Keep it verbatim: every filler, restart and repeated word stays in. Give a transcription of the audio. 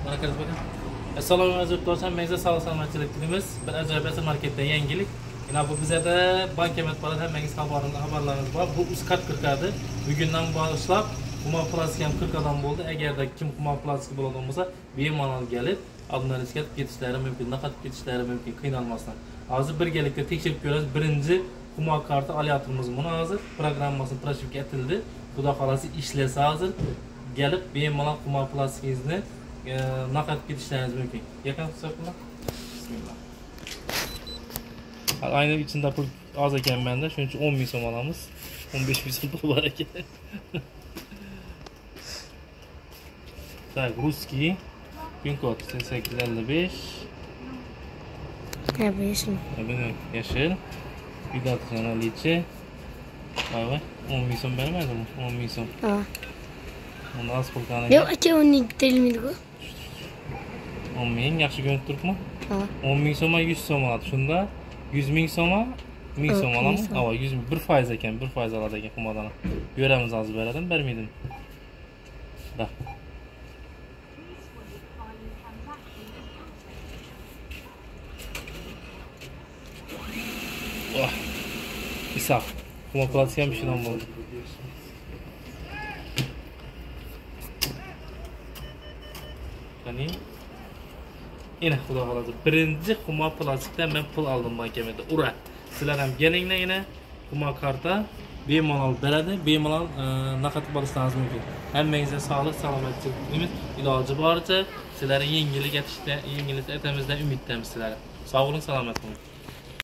Barakınız bakın. Assalomu alaykum do'stlar, menga sog'lik salomatchilik tilimiz. Bir ajoyib marketda yangilik. Yine bu bize de bankemet para hemmengiz haberlarınız var. Bu üst kat kırkadı. Bugünden başlap kuma plastik hem kırk adam oldu. Eğer de kim kuma plastik bulduğumuzda bir manal gelip adından isketip geçişleri mümkün, nakatıp geçişleri mümkün, kıynalmasından. Hazır bir gelikte tekşirip görürüz. Birinci kuma kartı aliyatımız buna hazır. Programmasını praşifik etildi. Bu da kalası işlesi hazır. Gelip bir manal kuma plastiğinizi e, nakatıp geçişleriniz mümkün. Yakın tutak buna. Bismillah. Aynı içinde pul az eken bende. Şunun için on bin som alamız. on beş bin som pul var eken. Tak, Ruski. Gün kod sekiz elli beş. Ha, bu yeşil. Benim yeşil. Bir de atacağına liçe. Evet. on bin som vermedi mi? on bin som. Ha. Onda az pul tane. Yok, aka onu gidelim bu. on bin yaxshi görünüp turuk mu? Ha. on bin soma yüz som aldı. Şunda yüz bin soma ming som alamı. Ama yüz bin bir faiz eken, bir faiz aladı eken kumadan. Göremiz az vereden, vermeydim. Da. Oh. İsaf. Kuma plastik bir şeyden oldu. Yani yine xudo xolasi birinci kuma plastikdan ben pul aldım mahkemede. Ura. Sizlar ham kelinglar yine kuma karta bemalol beradi. Bemalol naqd olishingiz mumkin. Hammangizga sog'lik, salomatlik tilamiz. Iloji boricha sizlarning yengillik etishda, yengillik etamizdan umiddamiz sizlar. Sog' bo'ling, salomat bo'ling.